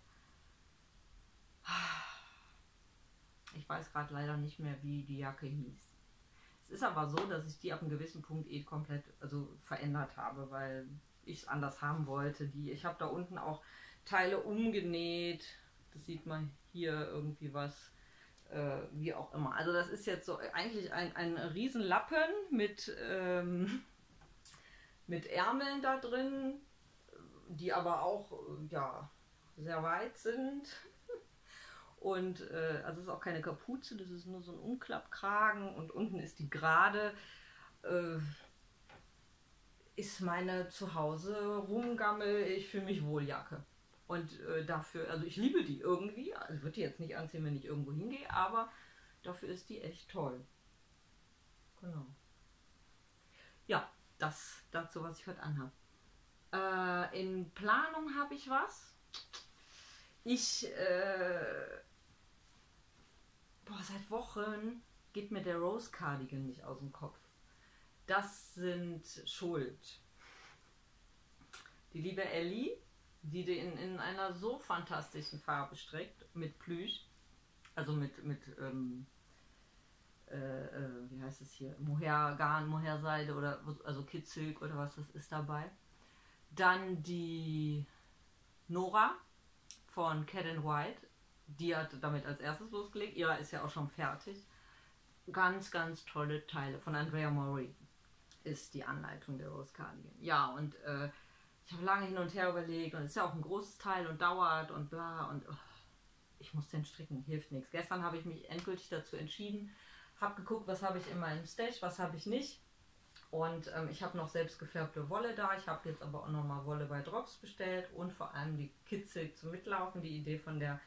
Ich weiß gerade leider nicht mehr, wie die Jacke hieß. Es ist aber so, dass ich die ab einem gewissen Punkt eh komplett also verändert habe, weil ich es anders haben wollte. Die, ich habe da unten auch Teile umgenäht. Das sieht man hier irgendwie was, äh, wie auch immer. Also das ist jetzt so eigentlich ein, ein Riesenlappen mit, ähm, mit Ärmeln da drin, die aber auch ja, sehr weit sind. Und äh, also es ist auch keine Kapuze, das ist nur so ein Umklappkragen und unten ist die gerade, äh, ist meine Zuhause rumgammel, ich fühle mich wohl Jacke. Und äh, dafür, also ich liebe die irgendwie, also ich würde die jetzt nicht anziehen, wenn ich irgendwo hingehe, aber dafür ist die echt toll. Genau. Ja, das dazu, was ich heute anhabe. Äh, in Planung habe ich was. Ich, äh, boah, seit Wochen geht mir der Rose Cardigan nicht aus dem Kopf. Das sind Schuld. Die liebe Ellie, die den in einer so fantastischen Farbe strickt, mit Plüsch, also mit, mit ähm, äh, äh, wie heißt es hier, Mohair Garn, Mohair Seide oder also Kid Silk oder was das ist dabei. Dann die Nora von Cat and White, die hat damit als erstes losgelegt, ihrer ist ja auch schon fertig. Ganz, ganz tolle Teile von Andrea Mori ist die Anleitung der Rose Cardigan. Ja, und äh, ich habe lange hin und her überlegt und es ist ja auch ein großes Teil und dauert und bla und oh, ich muss den stricken, hilft nichts. Gestern habe ich mich endgültig dazu entschieden, habe geguckt, was habe ich in meinem Stash, was habe ich nicht. Und ähm, ich habe noch selbst gefärbte Wolle da. Ich habe jetzt aber auch nochmal Wolle bei Drops bestellt und vor allem die Kid Silk zum Mitlaufen. Die Idee von der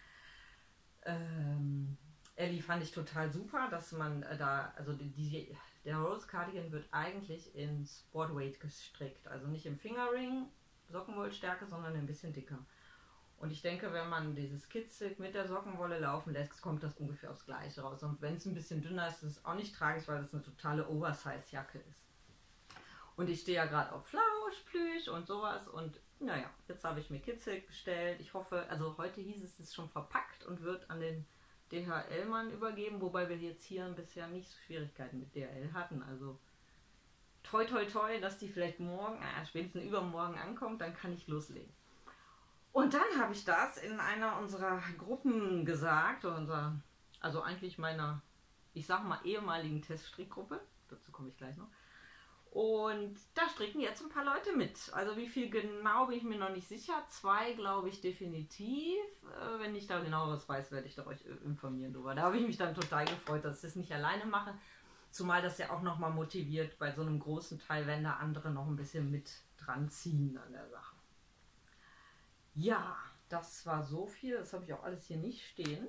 ähm, Ellie fand ich total super, dass man äh, da, also die, die, der Rose Cardigan wird eigentlich in Sportweight gestrickt. Also nicht im Fingerring, Sockenwollstärke, sondern ein bisschen dicker. Und ich denke, wenn man dieses Kid Silk mit der Sockenwolle laufen lässt, kommt das ungefähr aufs Gleiche raus. Und wenn es ein bisschen dünner ist, ist es auch nicht tragisch, weil es eine totale Oversize-Jacke ist. Und ich stehe ja gerade auf Flauschplüsch und sowas. Und naja, jetzt habe ich mir Kid Silk bestellt. Ich hoffe, also heute hieß es, es ist schon verpackt und wird an den D H L-Mann übergeben. Wobei wir jetzt hier bisher nicht so Schwierigkeiten mit D H L hatten. Also toi toi toi, dass die vielleicht morgen, äh, spätestens übermorgen ankommt, dann kann ich loslegen. Und dann habe ich das in einer unserer Gruppen gesagt, unser, also eigentlich meiner, ich sag mal, ehemaligen Teststrickgruppe, dazu komme ich gleich noch. Und da stricken jetzt ein paar Leute mit. Also wie viel genau bin ich mir noch nicht sicher. Zwei glaube ich definitiv. Wenn ich da genaueres weiß, werde ich da euch informieren darüber. Da habe ich mich dann total gefreut, dass ich das nicht alleine mache. Zumal das ja auch nochmal motiviert bei so einem großen Teil, wenn da andere noch ein bisschen mit dran ziehen an der Sache. Ja, das war so viel. Das habe ich auch alles hier nicht stehen.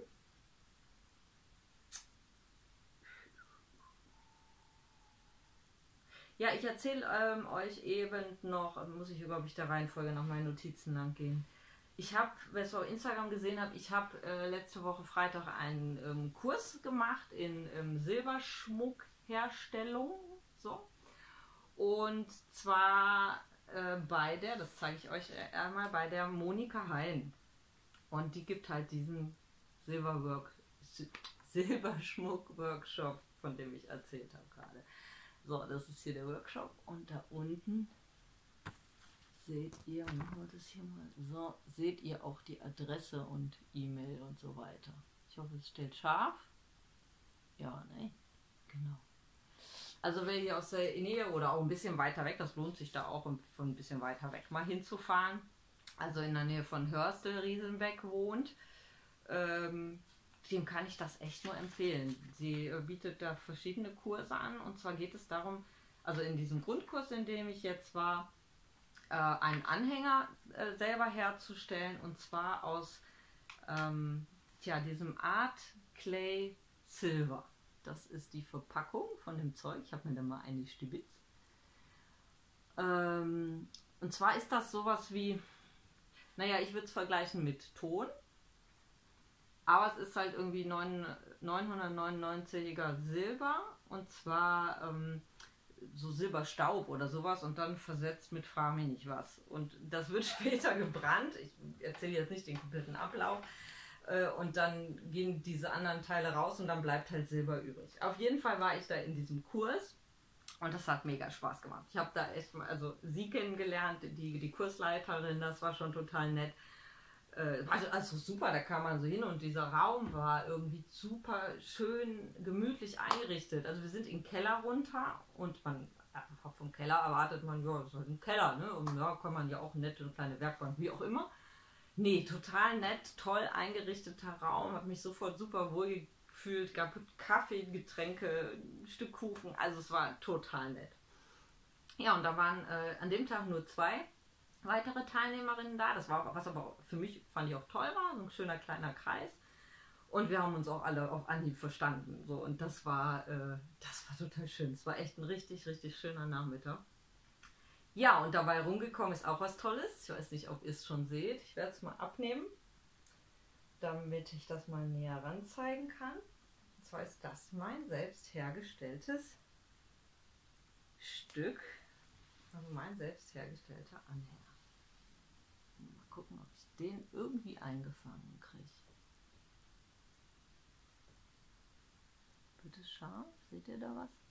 Ja, ich erzähle ähm, euch eben noch, muss ich überhaupt der Reihenfolge nach meinen Notizen lang gehen. Ich habe, wer es auf Instagram gesehen habt, ich habe äh, letzte Woche Freitag einen ähm, Kurs gemacht in ähm, Silberschmuckherstellung. So. Und zwar äh, bei der, das zeige ich euch einmal, bei der Monika Hein. Und die gibt halt diesen Silberwork, Silberschmuck-Workshop, von dem ich erzählt habe gerade. So, das ist hier der Workshop und da unten seht ihr, machen wir das hier mal, so, seht ihr auch die Adresse und E-Mail und so weiter. Ich hoffe, es steht scharf. Ja, ne? Genau. Also wer hier aus der Nähe oder auch ein bisschen weiter weg, das lohnt sich da auch von ein bisschen weiter weg mal hinzufahren, also in der Nähe von Hörstel, Riesenbeck wohnt, ähm, dem kann ich das echt nur empfehlen. Sie äh, bietet da verschiedene Kurse an und zwar geht es darum, also in diesem Grundkurs, in dem ich jetzt war, äh, einen Anhänger äh, selber herzustellen und zwar aus ähm, tja, diesem Art Clay Silver. Das ist die Verpackung von dem Zeug. Ich habe mir da mal eine stibitzt. Ähm, und zwar ist das sowas wie, naja, ich würde es vergleichen mit Ton. Aber es ist halt irgendwie neunhundertneunundneunziger Silber und zwar ähm, so Silberstaub oder sowas und dann versetzt mit frag mich nicht was. Und das wird später gebrannt. Ich erzähle jetzt nicht den kompletten Ablauf. Äh, und dann gehen diese anderen Teile raus und dann bleibt halt Silber übrig. Auf jeden Fall war ich da in diesem Kurs und das hat mega Spaß gemacht. Ich habe da echt mal, also sie kennengelernt, die, die Kursleiterin, das war schon total nett. Also, also super, da kam man so hin und dieser Raum war irgendwie super schön gemütlich eingerichtet. Also wir sind in den Keller runter und man einfach vom Keller erwartet man, ja, das ist halt ein Keller, ne? Und ja, kann man ja auch nette und kleine Werkbank, wie auch immer. Nee, total nett, toll eingerichteter Raum, habe mich sofort super wohl gefühlt, gab Kaffee, Getränke, ein Stück Kuchen, also es war total nett. Ja, und da waren äh, an dem Tag nur zwei weitere Teilnehmerinnen da. Das war was aber für mich, fand ich auch toll war, so ein schöner kleiner Kreis. Und wir haben uns auch alle auf Anhieb verstanden. So. Und das war, äh, das war total schön. Es war echt ein richtig, richtig schöner Nachmittag. Ja, und dabei rumgekommen ist auch was Tolles. Ich weiß nicht, ob ihr es schon seht. Ich werde es mal abnehmen, damit ich das mal näher ranzeigen kann. Und zwar ist das mein selbst hergestelltes Stück. Also mein selbst hergestellter Anhänger. Mal gucken, ob ich den irgendwie eingefangen kriege. Wird es scharf? Seht ihr da was?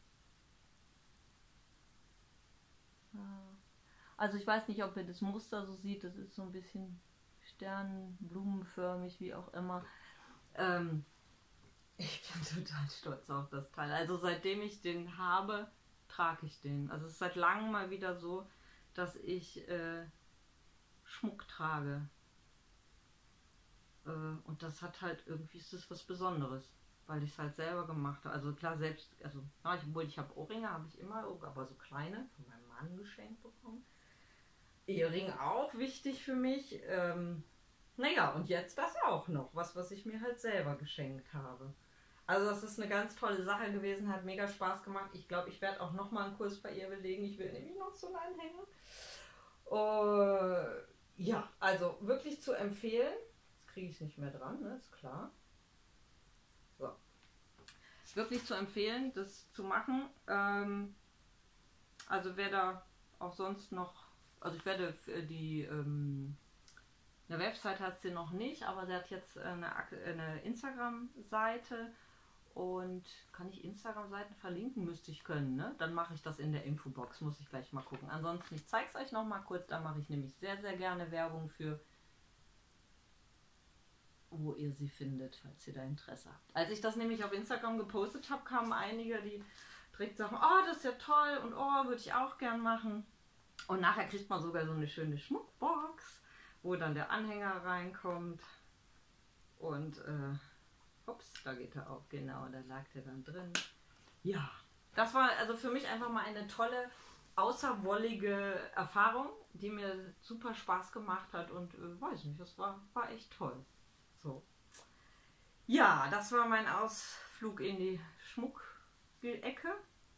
Also ich weiß nicht, ob ihr das Muster so seht. Das ist so ein bisschen sternblumenförmig, wie auch immer. Ähm, ich bin total stolz auf das Teil. Also seitdem ich den habe, trage ich den. Also es ist seit langem mal wieder so, dass ich äh, Schmuck trage. Äh, und das hat halt irgendwie, ist das was Besonderes, weil ich es halt selber gemacht habe. Also klar, selbst, also ja, ich, obwohl ich habe Ohrringe, habe ich immer, aber so kleine, von meinem Mann geschenkt bekommen. Ehering auch wichtig für mich. Ähm, naja, und jetzt das auch noch, was, was ich mir halt selber geschenkt habe. Also das ist eine ganz tolle Sache gewesen, hat mega Spaß gemacht. Ich glaube, ich werde auch noch mal einen Kurs bei ihr belegen. Ich will nämlich noch so einen Anhänger. Uh, ja, also wirklich zu empfehlen. Jetzt kriege ich es nicht mehr dran, ne? Ist klar. So. Wirklich zu empfehlen, das zu machen. Ähm, also wer da auch sonst noch, also ich werde die, ähm, eine Website hat sie noch nicht, aber sie hat jetzt eine, eine Instagram-Seite. Und kann ich Instagram-Seiten verlinken? Müsste ich können, ne? Dann mache ich das in der Infobox, muss ich gleich mal gucken. Ansonsten, ich zeige es euch noch mal kurz, da mache ich nämlich sehr, sehr gerne Werbung für, wo ihr sie findet, falls ihr da Interesse habt. Als ich das nämlich auf Instagram gepostet habe, kamen einige, die direkt sagen, oh, das ist ja toll und oh, würde ich auch gern machen. Und nachher kriegt man sogar so eine schöne Schmuckbox, wo dann der Anhänger reinkommt und äh, ups, da geht er auf, genau, da lag der dann drin. Ja, das war also für mich einfach mal eine tolle, außerwollige Erfahrung, die mir super Spaß gemacht hat und äh, weiß nicht, das war, war echt toll. So. Ja, das war mein Ausflug in die Schmuckecke.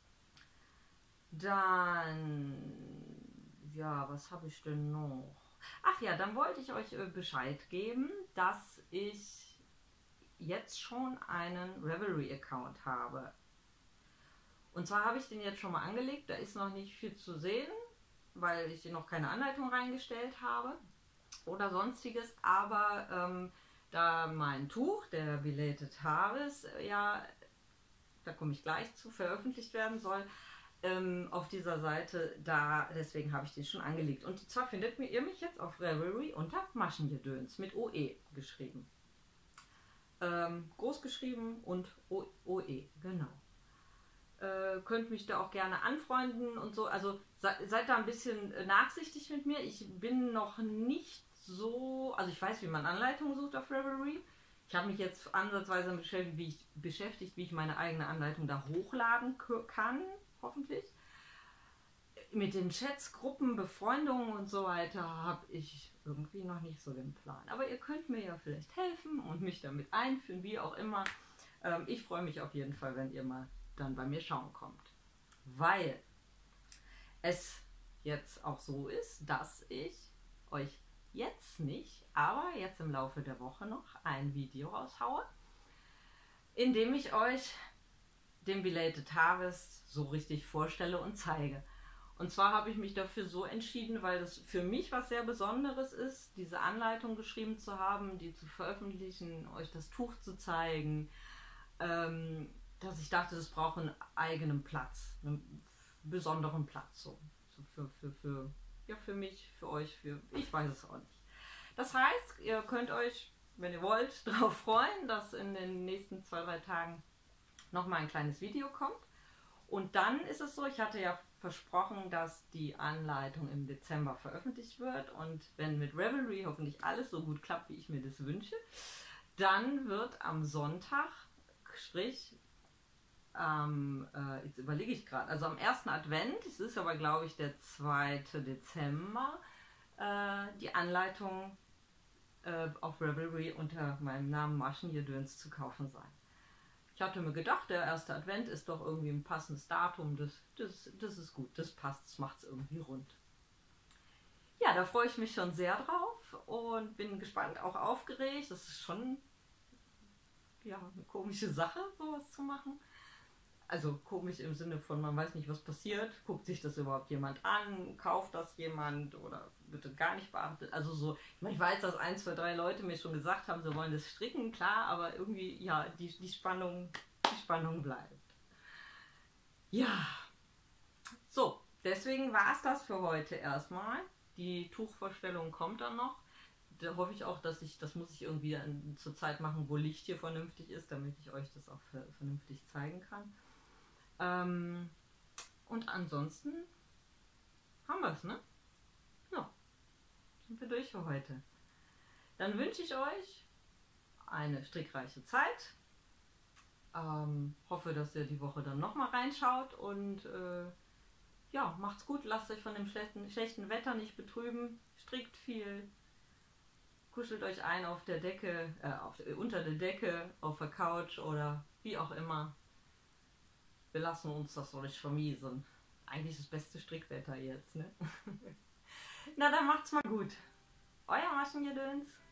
Dann, ja, was habe ich denn noch? Ach ja, dann wollte ich euch äh, Bescheid geben, dass ich jetzt schon einen Ravelry-Account habe. Und zwar habe ich den jetzt schon mal angelegt, da ist noch nicht viel zu sehen, weil ich noch keine Anleitung reingestellt habe oder sonstiges, aber ähm, da mein Tuch, der Belated Harvest, ja, da komme ich gleich zu, veröffentlicht werden soll, ähm, auf dieser Seite, da, deswegen habe ich den schon angelegt. Und zwar findet ihr mich jetzt auf Ravelry unter Maschengedöns mit O E geschrieben. Ähm, groß geschrieben und O E, genau. Äh, könnt mich da auch gerne anfreunden und so. Also se seid da ein bisschen nachsichtig mit mir. Ich bin noch nicht so, also ich weiß, wie man Anleitungen sucht auf Ravelry. Ich habe mich jetzt ansatzweise beschäftigt wie, ich, beschäftigt, wie ich meine eigene Anleitung da hochladen kann, hoffentlich. Mit den Chats, Gruppen, Befreundungen und so weiter habe ich irgendwie noch nicht so den Plan. Aber ihr könnt mir ja vielleicht helfen und mich damit einführen, wie auch immer. Ähm, ich freue mich auf jeden Fall, wenn ihr mal dann bei mir schauen kommt. Weil es jetzt auch so ist, dass ich euch jetzt nicht, aber jetzt im Laufe der Woche noch ein Video raushaue, in dem ich euch den Belated Harvest so richtig vorstelle und zeige. Und zwar habe ich mich dafür so entschieden, weil das für mich was sehr Besonderes ist, diese Anleitung geschrieben zu haben, die zu veröffentlichen, euch das Tuch zu zeigen, ähm, dass ich dachte, das braucht einen eigenen Platz, einen besonderen Platz, so, so für, für, für, ja, für mich, für euch, für, ich weiß es auch nicht. Das heißt, ihr könnt euch, wenn ihr wollt, darauf freuen, dass in den nächsten zwei, drei Tagen nochmal ein kleines Video kommt. Und dann ist es so, ich hatte ja versprochen, dass die Anleitung im Dezember veröffentlicht wird und wenn mit Ravelry hoffentlich alles so gut klappt, wie ich mir das wünsche, dann wird am Sonntag, sprich, ähm, äh, jetzt überlege ich gerade, also am ersten Advent, es ist aber glaube ich der zweite Dezember, äh, die Anleitung äh, auf Ravelry unter meinem Namen Maschengedöns zu kaufen sein. Ich hatte mir gedacht, der erste Advent ist doch irgendwie ein passendes Datum. Das, das, das ist gut, das passt, das macht es irgendwie rund. Ja, da freue ich mich schon sehr drauf und bin gespannt, auch aufgeregt. Das ist schon ja, eine komische Sache, sowas zu machen. Also komisch im Sinne von, man weiß nicht, was passiert. Guckt sich das überhaupt jemand an? Kauft das jemand oder wird das gar nicht beachtet? Also so, ich meine, ich weiß, dass ein, zwei, drei Leute mir schon gesagt haben, sie wollen das stricken, klar, aber irgendwie, ja, die, die Spannung, die Spannung bleibt. Ja, so, deswegen war es das für heute erstmal. Die Tuchvorstellung kommt dann noch. Da hoffe ich auch, dass ich, das muss ich irgendwie zur Zeit machen, wo Licht hier vernünftig ist, damit ich euch das auch vernünftig zeigen kann. Ähm, und ansonsten haben wir es, ne? Ja, sind wir durch für heute. Dann wünsche ich euch eine strickreiche Zeit. Ähm, hoffe, dass ihr die Woche dann nochmal reinschaut und äh, ja, macht's gut, lasst euch von dem schlechten, schlechten Wetter nicht betrüben, strickt viel, kuschelt euch ein auf der Decke, äh, auf, äh, unter der Decke, auf der Couch oder wie auch immer. Wir lassen uns das doch nicht vermiesen. Eigentlich das beste Strickwetter jetzt, ne? Na, dann macht's mal gut. Euer Maschengedöns.